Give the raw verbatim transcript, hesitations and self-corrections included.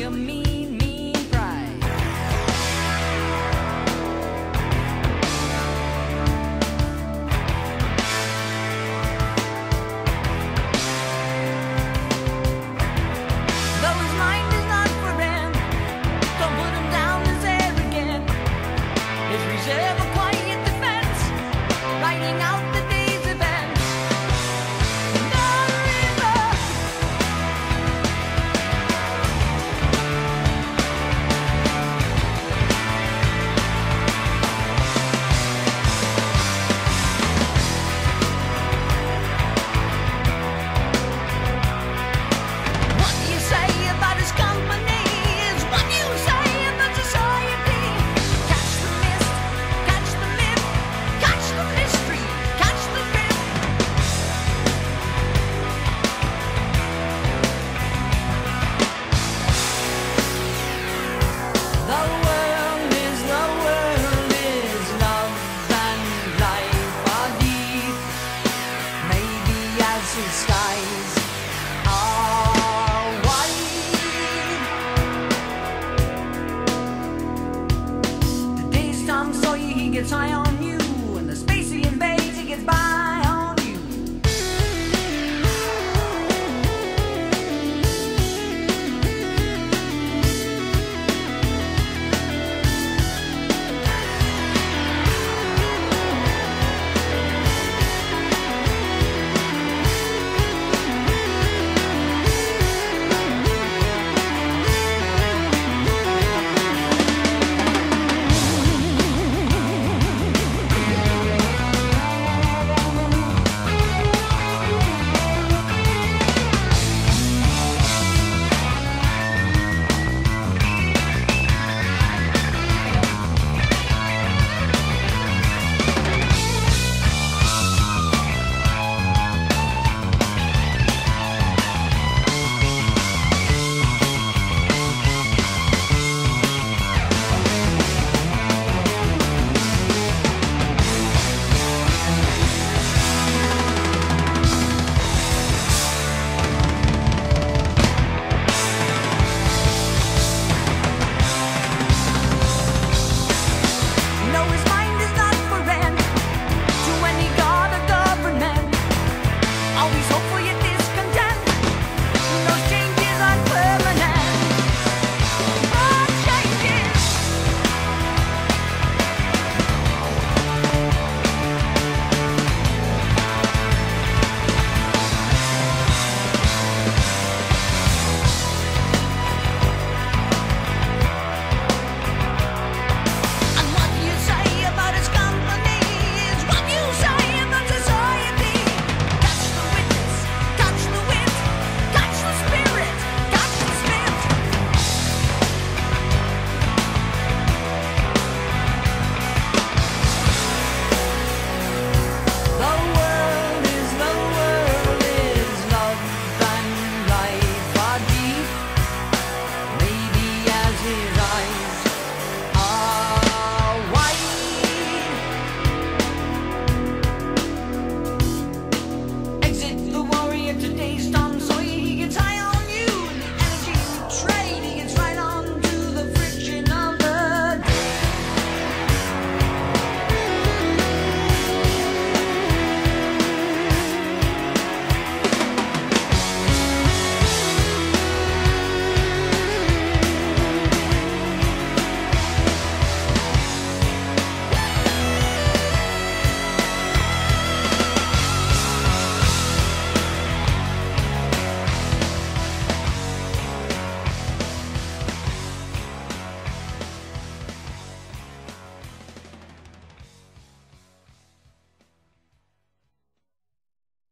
be a mean, mean pride. Though his mind is not for rent, don't put him down as arrogant. His reserve a quiet defense, writing out the day's events. The river, what you say about his company is what you say about society. Catch the mist, catch the myth, catch the mystery, catch the drift. The world is, the world is love and life are deep. Maybe as the skies are wide. Today's Tom Sawyer, he gets high on you.